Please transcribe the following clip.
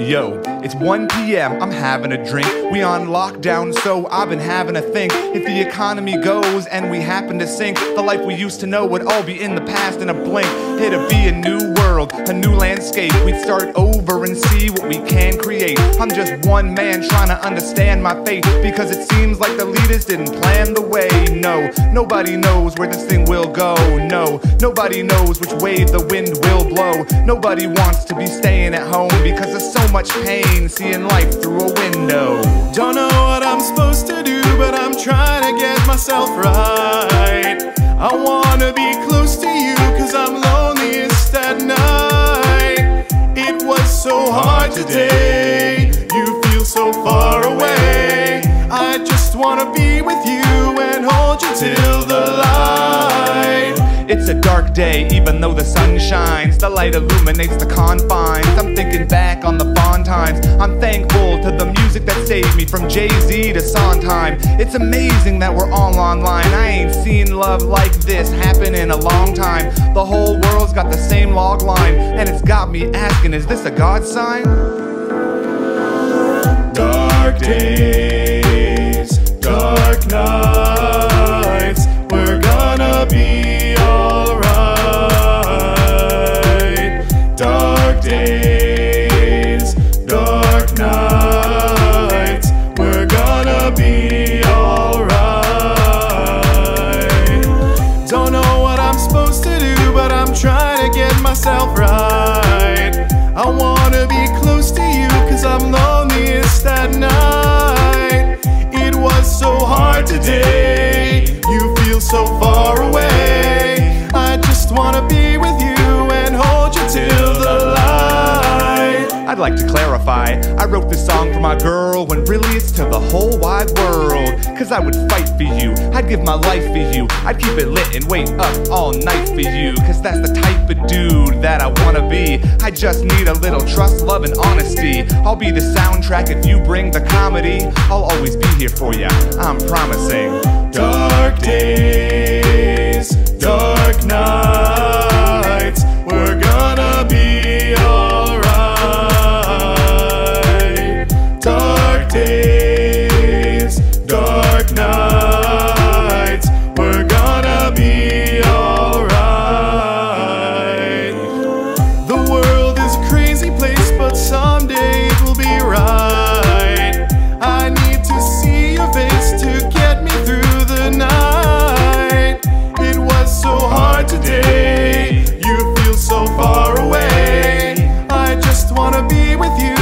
Yo, it's 1 p.m., I'm having a drink. We on lockdown, so I've been having a think. If the economy goes and we happen to sink, the life we used to know would all be in the past in a blink. It'd be a new world, a new landscape. We'd start over and see what we can create. I'm just one man trying to understand my fate, because it seems like the leaders didn't plan the way. No, nobody knows where this thing will go. No, nobody knows which way the wind will blow. Nobody wants to be staying at home because there's so much pain seeing life through a window. Don't know what I'm supposed to do, but I'm trying to get myself right. I wanna be close to you, cause I'm loneliest at night. It was so hard today, you feel so far away. I just wanna be with you and hold you till the light. It's a dark day, even though the sun shines. The light illuminates the confines. I'm thinking back on the fond times. I'm thankful to the music that saved me, from Jay-Z to Sondheim. It's amazing that we're all online. I ain't seen love like this happen in a long time. The whole world's got the same log line, and it's got me asking, is this a God sign? Dark days, dark nights, we're gonna be alright. Dark days, dark nights, we're gonna be alright. Don't know what I'm supposed to do, but I'm trying to get myself right. I wanna be close to you, cause I'm loneliest at night. It was so hard today, you feel so far away. I just wanna be with you and hold you till the light. I'd like to clarify, I wrote this song for my girl, when really it's to the whole wide world. Cause I would fight for you, I'd give my life for you, I'd keep it lit and wait up all night for you. Cause that's the type of dude that I wanna be. I just need a little trust, love, and honesty. I'll be the soundtrack if you bring the comedy. I'll always be here for you, I'm promising. Dark days, dark nights, we're gonna be alright. Dark days, dark nights, we're gonna be alright. The world is a crazy place, but someday it will be right. I need to see your face to get me through the night. It was so hard today, you feel so far away. I just wanna be with you